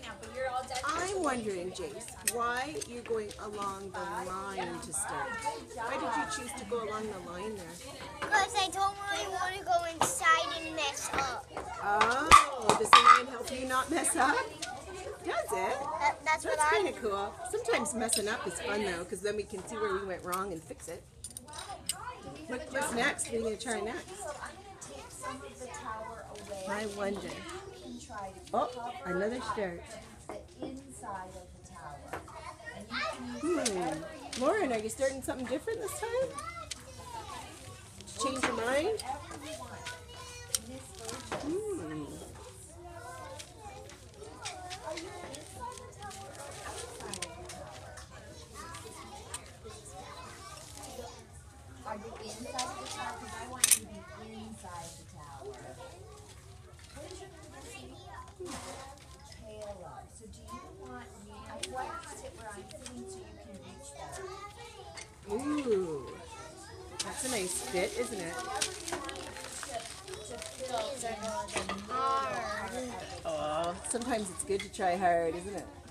I'm wondering, Jace, why you're going along the line to start. Why did you choose to go along the line there? Because I don't really want to go inside and mess up. Oh, does the line help you not mess up? Does it? That's what kind of cool. Sometimes messing up is fun though, because then we can see where we went wrong and fix it. What's next? What are you going to try next? I wonder. Oh, another start. Lauren, are you starting something different this time? Change your mind? Are you inside the tower? Because I want you to be inside the tower. What is your Kayla. So do you want me? I want to sit where I'm sitting so you can reach better. Ooh, that's a nice fit, isn't it? Oh, sometimes it's good to try hard, isn't it?